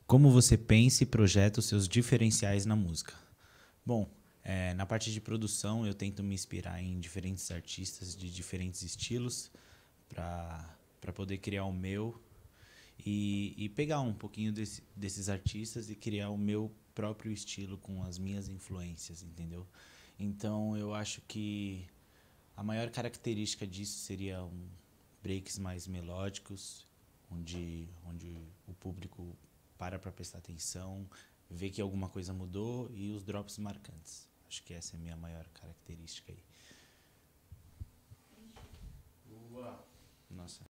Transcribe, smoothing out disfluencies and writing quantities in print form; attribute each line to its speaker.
Speaker 1: Como você pensa e projeta os seus diferenciais na música? Bom, na parte de produção eu tento me inspirar em diferentes artistas de diferentes estilos para poder criar o meu e pegar um pouquinho desses artistas e criar o meu próprio estilo com as minhas influências, entendeu? Então eu acho que a maior característica disso seria breaks mais melódicos, onde o público para prestar atenção, vê que alguma coisa mudou e os drops marcantes. Acho que essa é a minha maior característica aí. Boa! Nossa.